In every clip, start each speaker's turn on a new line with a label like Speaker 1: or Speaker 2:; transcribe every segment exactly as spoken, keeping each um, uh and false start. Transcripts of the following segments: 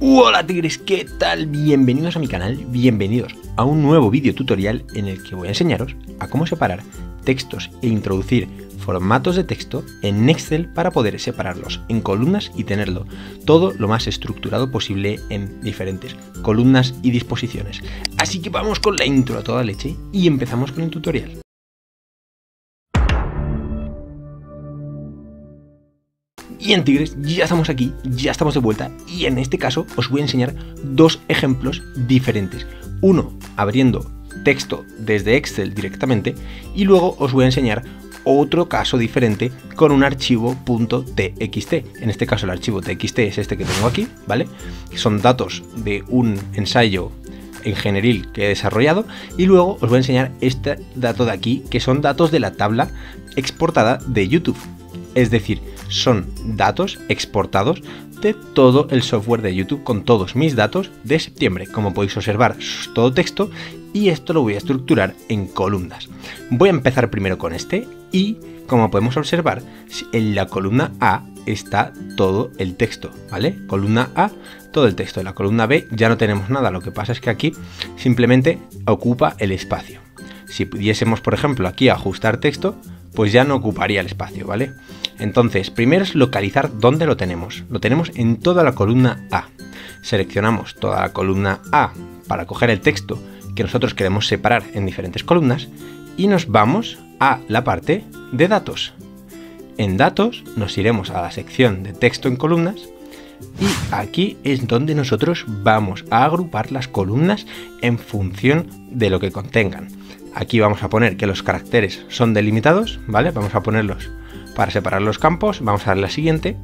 Speaker 1: Hola tigres, ¿qué tal? Bienvenidos a mi canal, bienvenidos a un nuevo vídeo tutorial en el que voy a enseñaros a cómo separar textos e introducir formatos de texto en Excel para poder separarlos en columnas y tenerlo todo lo más estructurado posible en diferentes columnas y disposiciones. Así que vamos con la intro a toda leche y empezamos con el tutorial. Bien tigres, ya estamos aquí, ya estamos de vuelta y en este caso os voy a enseñar dos ejemplos diferentes. Uno abriendo texto desde Excel directamente y luego os voy a enseñar otro caso diferente con un archivo .txt. En este caso el archivo txt es este que tengo aquí, ¿vale? Son datos de un ensayo en general que he desarrollado y luego os voy a enseñar este dato de aquí que son datos de la tabla exportada de YouTube. Es decir, son datos exportados de todo el software de YouTube con todos mis datos de septiembre. Como podéis observar, es todo texto y esto lo voy a estructurar en columnas. Voy a empezar primero con este y, como podemos observar, en la columna A está todo el texto, ¿vale? Columna A, todo el texto. En la columna B ya no tenemos nada, lo que pasa es que aquí simplemente ocupa el espacio. Si pudiésemos, por ejemplo, aquí ajustar texto, pues ya no ocuparía el espacio, ¿vale? Entonces, primero es localizar dónde lo tenemos. Lo tenemos en toda la columna A. Seleccionamos toda la columna A para coger el texto que nosotros queremos separar en diferentes columnas y nos vamos a la parte de datos. En datos nos iremos a la sección de texto en columnas y aquí es donde nosotros vamos a agrupar las columnas en función de lo que contengan. Aquí vamos a poner que los caracteres son delimitados, ¿vale? Vamos a ponerlos para separar los campos, vamos a darle a la siguiente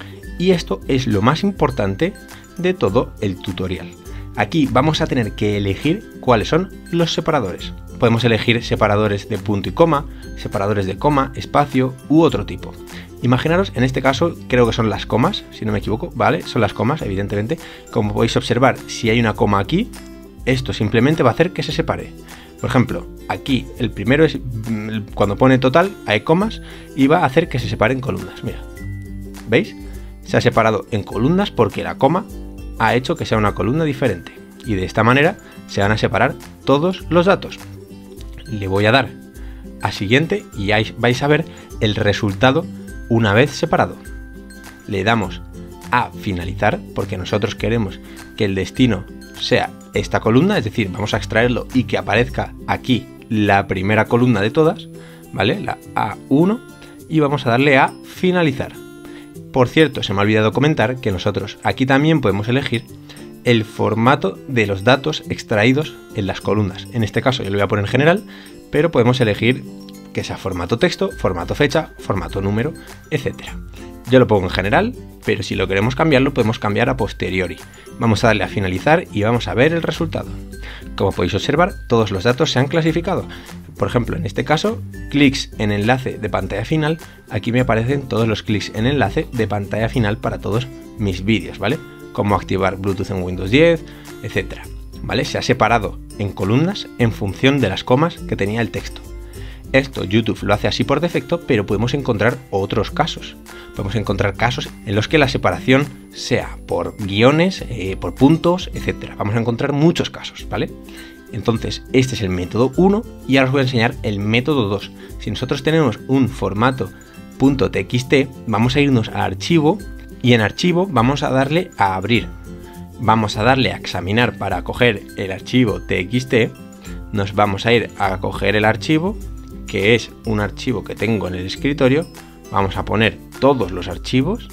Speaker 1: y esto es lo más importante de todo el tutorial. Aquí vamos a tener que elegir cuáles son los separadores. Podemos elegir separadores de punto y coma, separadores de coma, espacio u otro tipo. Imaginaros, en este caso creo que son las comas, si no me equivoco, ¿vale? Son las comas, evidentemente. Como podéis observar, si hay una coma aquí, esto simplemente va a hacer que se separe. Por ejemplo, aquí el primero es cuando pone total, hay comas y va a hacer que se separen columnas. Mira, ¿veis? Se ha separado en columnas porque la coma ha hecho que sea una columna diferente. Y de esta manera se van a separar todos los datos. Le voy a dar a siguiente y ahí vais a ver el resultado una vez separado. Le damos a finalizar porque nosotros queremos que el destino sea esta columna, es decir, vamos a extraerlo y que aparezca aquí la primera columna de todas, ¿vale? La A uno y vamos a darle a finalizar. Por cierto, se me ha olvidado comentar que nosotros aquí también podemos elegir el formato de los datos extraídos en las columnas. En este caso yo lo voy a poner en general, pero podemos elegir que sea formato texto, formato fecha, formato número, etcétera. Yo lo pongo en general, pero si lo queremos cambiar, lo podemos cambiar a posteriori. Vamos a darle a finalizar y vamos a ver el resultado. Como podéis observar, todos los datos se han clasificado. Por ejemplo, en este caso, clics en enlace de pantalla final. Aquí me aparecen todos los clics en enlace de pantalla final para todos mis vídeos, ¿vale? Como activar Bluetooth en Windows diez, etcétera. ¿Vale? Se ha separado en columnas en función de las comas que tenía el texto. Esto YouTube lo hace así por defecto, pero podemos encontrar otros casos. Podemos encontrar casos en los que la separación sea por guiones, eh, por puntos, etcétera. Vamos a encontrar muchos casos, ¿vale? Entonces, este es el método uno y ahora os voy a enseñar el método dos. Si nosotros tenemos un formato .txt, vamos a irnos a archivo y en archivo vamos a darle a abrir. Vamos a darle a examinar para coger el archivo txt. Nos vamos a ir a coger el archivo, que es un archivo que tengo en el escritorio. Vamos a poner todos los archivos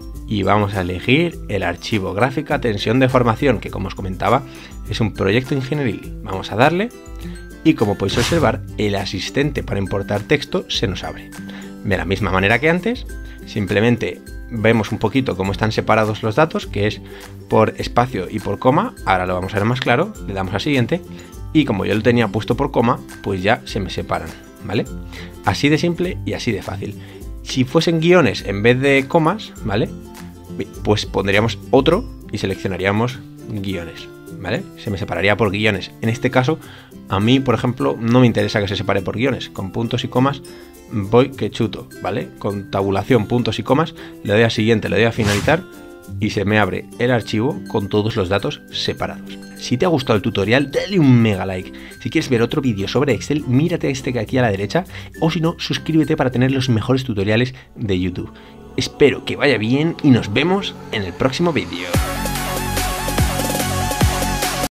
Speaker 1: y vamos a elegir el archivo gráfica tensión de formación, que como os comentaba es un proyecto ingenieril. Vamos a darle y como podéis observar el asistente para importar texto se nos abre. De la misma manera que antes, simplemente vemos un poquito cómo están separados los datos, que es por espacio y por coma. Ahora lo vamos a ver más claro, le damos a siguiente y como yo lo tenía puesto por coma, pues ya se me separan, ¿vale? Así de simple y así de fácil. Si fuesen guiones en vez de comas, ¿vale? Pues pondríamos otro y seleccionaríamos guiones, ¿vale? Se me separaría por guiones. En este caso, a mí, por ejemplo, no me interesa que se separe por guiones. Con puntos y comas voy que chuto, ¿vale? Con tabulación, puntos y comas, le doy a siguiente, le doy a finalizar y se me abre el archivo con todos los datos separados. Si te ha gustado el tutorial, dale un mega like. Si quieres ver otro vídeo sobre Excel, mírate este que aquí a la derecha, o si no, suscríbete para tener los mejores tutoriales de YouTube. Espero que vaya bien y nos vemos en el próximo vídeo.